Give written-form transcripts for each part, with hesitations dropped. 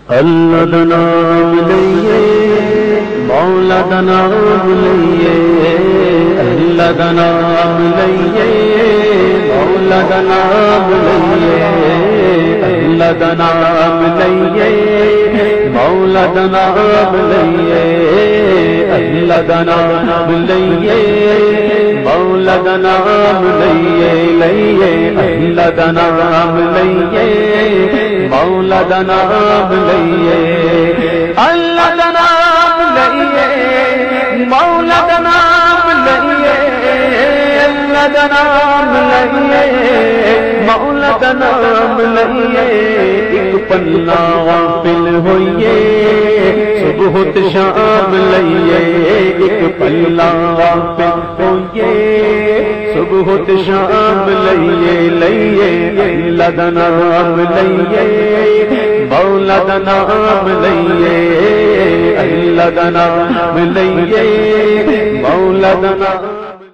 अल्लाह दा नाम लइए मौला दा नाम लइए अल्लाह दा नाम लइए मौला दा नाम लइए अल्लाह दा नाम लइए मौला दा नाम लइए अल्लाह दा नाम लइए मौला दा नाम लइए लइए अल्लाह दा नाम लइए मौला दा नाम लइए अल्लाह दा नाम लइए मौला दा नाम लइए अल्लाह दा नाम लइए मौला दा नाम लइए एक पन्ना गाफिल होइए सुबह ते शाम लइए एक पन्ना गाफिल होइए सुबह ते शाम लइए लइए अल्लाह दा नाम लइए मौला दा नाम लइए अल्लाह दा नाम लइए मौला दा नाम.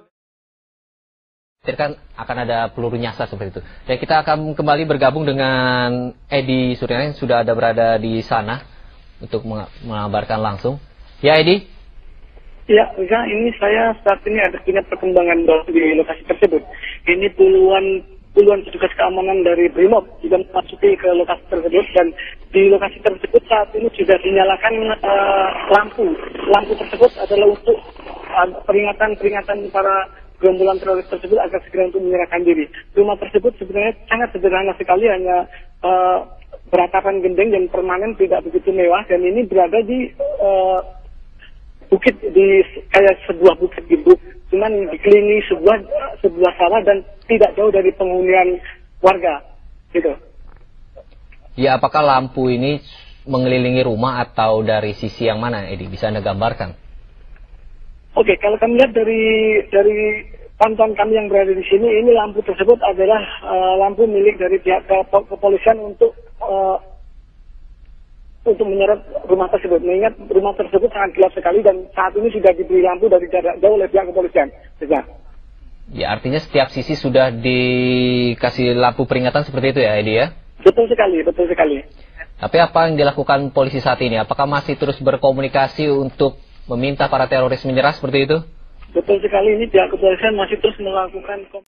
Kan akan ada peluru nyasar seperti itu. Dan kita akan kembali bergabung dengan Edi Suryana yang sudah ada berada di sana untuk mengabarkan langsung. Ya Edi? Ya, Riza, ini saya saat ini ada punya perkembangan di lokasi tersebut. Ini puluhan petugas keamanan dari Brimob juga memasuki ke lokasi tersebut, dan di lokasi tersebut saat ini sudah dinyalakan lampu. Lampu tersebut adalah untuk peringatan para gerombolan teroris tersebut agar segera untuk menyerahkan diri. Rumah tersebut sebenarnya sangat sederhana sekali, hanya beratapan gendeng dan permanen, tidak begitu mewah, dan ini berada di bukit, di kayak sebuah bukit gitu, cuman dikelilingi sebuah sawah dan tidak jauh dari penghunian warga, gitu. Ya, apakah lampu ini mengelilingi rumah atau dari sisi yang mana, Edi? Bisa Anda gambarkan? Oke, kalau kami lihat dari pantauan kami yang berada di sini, ini lampu tersebut adalah lampu milik dari pihak kepolisian untuk menyorot rumah tersebut. Mengingat rumah tersebut sangat gelap sekali dan saat ini sudah diberi lampu dari jarak jauh oleh pihak kepolisian. Ya, artinya setiap sisi sudah dikasih lampu peringatan seperti itu ya, Edi ya? Betul sekali, betul sekali. Tapi apa yang dilakukan polisi saat ini? Apakah masih terus berkomunikasi untuk meminta para teroris menyerah seperti itu? Betul sekali, ini pihak kepolisian masih terus melakukan